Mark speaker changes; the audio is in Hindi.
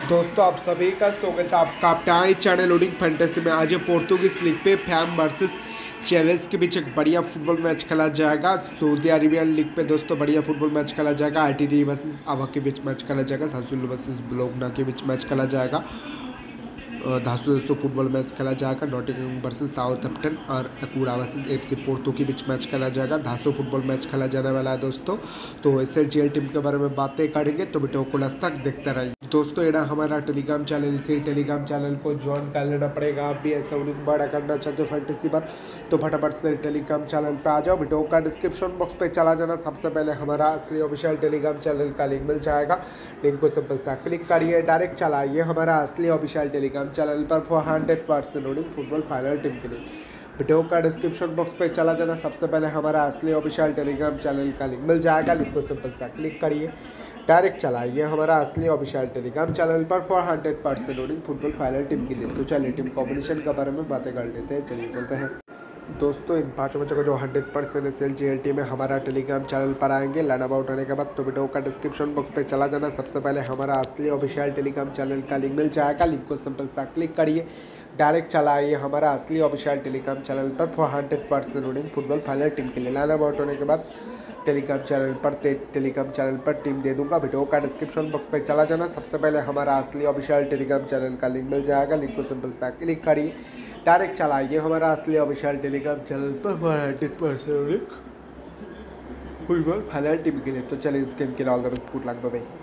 Speaker 1: दोस्तों आप सभी का स्वागत है आपका अपना चैनल लोडिंग फैंटेसी में। आज पोर्तुगीज लीग पे फैम वर्सेस चेवेस के बीच एक बढ़िया फुटबॉल मैच खेला जाएगा। सऊदी अरेबियन लीग पे दोस्तों बढ़िया फुटबॉल मैच खेला जाएगा। आईटीटी वर्सेस आवा के बीच मैच खेला जाएगा। सासुल वर्सेस ब्लोगना के बीच मैच खेला जाएगा। धासु दोस्तों फुटबॉल मैच खेला जाएगा। नॉटिंघम वर्सेस साउथहैम्पटन और अकूरा वर्सेस एफसी पोर्तो के बीच मैच खेला जाएगा। धासु फुटबॉल मैच खेला जाने वाला है दोस्तों। तो एसएलजीएल टीम के बारे में बातें करेंगे, तो वीडियो को लास्ट तक देखते रहिए। दोस्तों ये ना हमारा टेलीग्राम चैनल, इसी टेलीग्राम चैनल को ज्वाइन कर लेना पड़ेगा। आप भी ऐसा उन्हीं बड़ा करना चाहते हो फैंटेसी पर, तो फटाफट से टेलीग्राम चैनल पे आ जाओ। वीडियो का डिस्क्रिप्शन बॉक्स पे चला जाना, सबसे पहले हमारा असली ऑफिशियल टेलीग्राम चैनल का लिंक मिल जाएगा। लिंक को सिंपल सा क्लिक करिए, डायरेक्ट चलाइए हमारा असली ऑफिशियल टेलीग्राम चैनल पर for 100% loading football final team के लिए। वीडियो का डिस्क्रिप्शन बॉक्स पे चला जाना, सबसे पहले हमारा असली ऑफिशियल टेलीग्राम चैनल का लिंक मिल जाएगा। लिंक को सिंपल सा क्लिक करिए, डायरेक्ट चलाइए हमारा असली ऑफिशियल टेलीग्राम चैनल पर for 100% loading football final team के लिए। तो चलिए टीम कॉम्बिनेशन के बारे में बातें कर लेते हैं, चलिए चलते हैं। दोस्तों इन पाँचों बच्चों का जो 100% एसएलजीएल टीम है हमारा टेलीग्राम चैनल पर आएंगे लाइन अबाउट होने के बाद। तो वीडियो का डिस्क्रिप्शन बॉक्स पे चला जाना, सबसे पहले हमारा असली ऑफिशियल टेलीग्राम चैनल का लिंक मिल जाएगा। लिंक को सिंपल सा क्लिक करिए, डायरेक्ट चलाइए हमारा असली ऑफिशियल टेलीग्राम चैनल पर for 100% loading football final team के लिए। लाइन अबाउट होने के बाद टेलीग्राम चैनल पर टीम दे दूंगा। वीडियो का डिस्क्रिप्शन बॉक्स पे चला जाना, सबसे पहले हमारा असली ऑफिशियल टेलीग्राम चैनल का लिंक मिल जाएगा। लिंक को सिंपल सा क्लिक करिए, डायरेक्ट चलाइए हमारा असली ऑफिशियल टेलीग्राम चैनल पर 100% फुटबॉल फाइनल टीम के लिए। तो चलिए इस गेम के लिए all the best, good luck, bye bye.